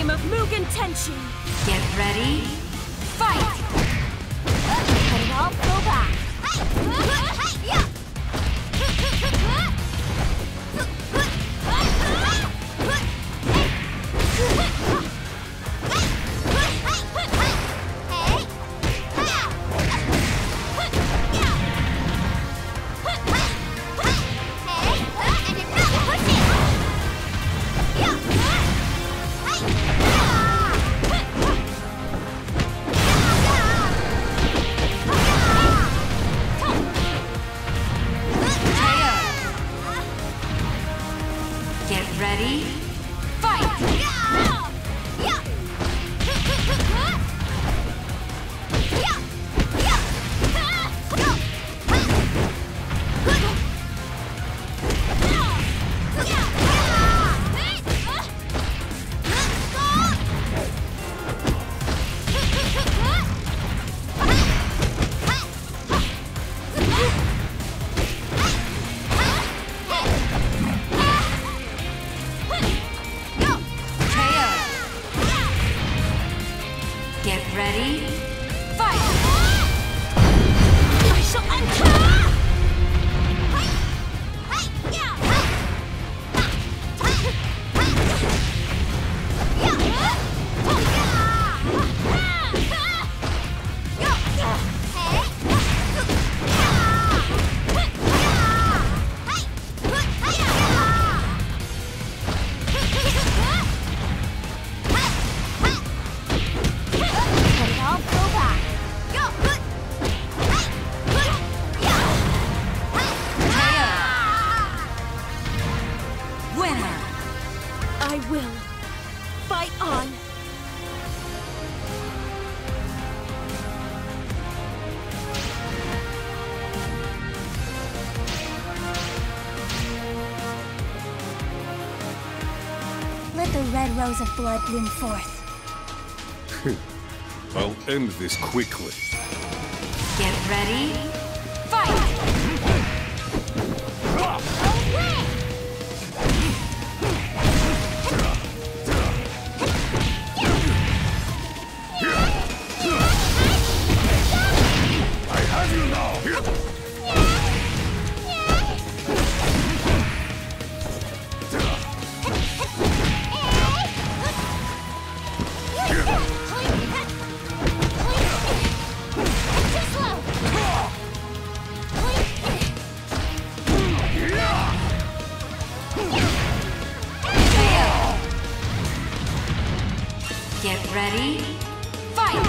time of Mugen Tenshi! Get ready, fight! Let it all flow back! Ready? Fight! Get ready, fight! I shall enter! I will. Fight on. Let the red rose of blood bloom forth. I'll end this quickly. Get ready, fight! Get ready, fight!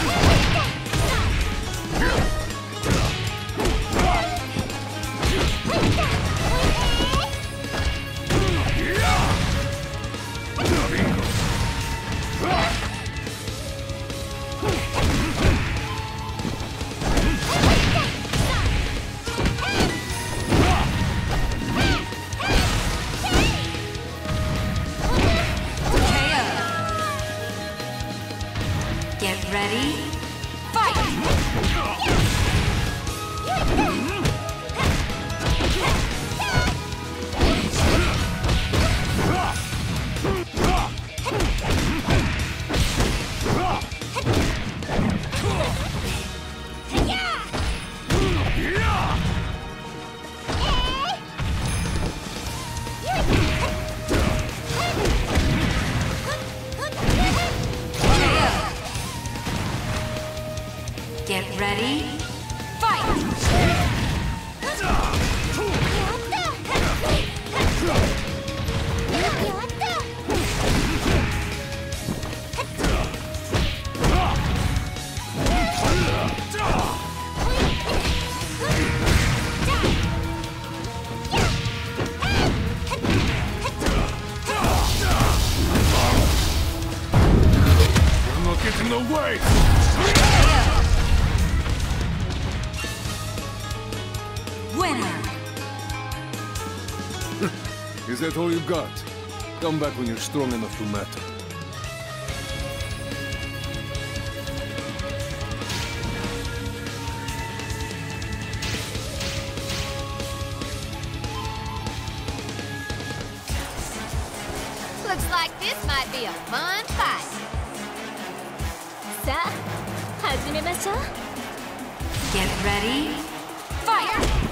Get ready, fight! Get ready, fight! You're not getting away! Winner! Is that all you got? Come back when you're strong enough to matter. Looks like this might be a fun fight. さあ始めましょう。 Get ready. Fight!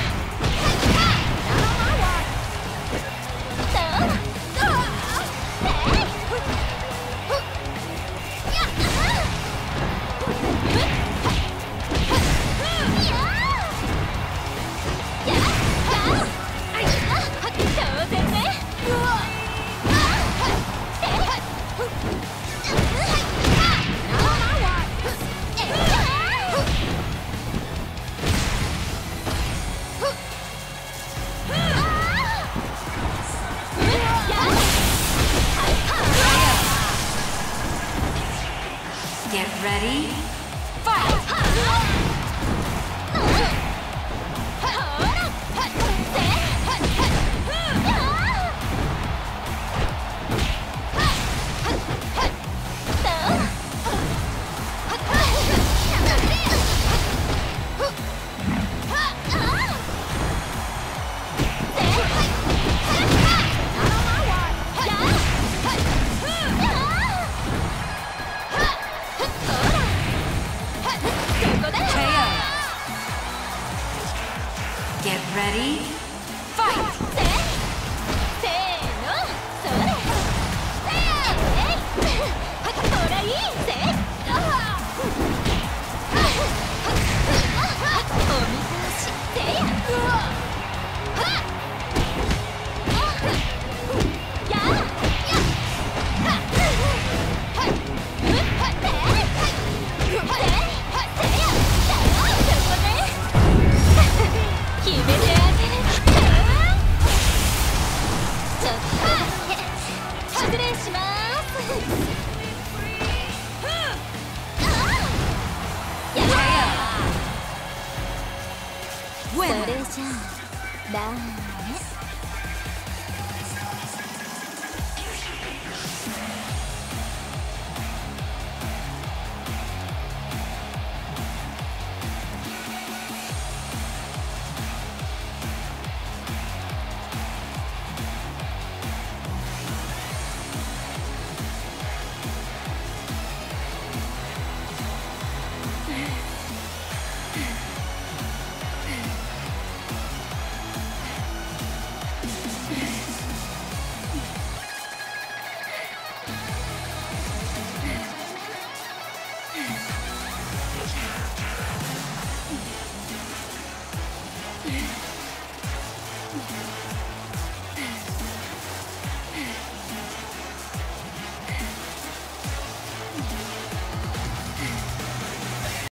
Get ready. Fight! それじゃあラン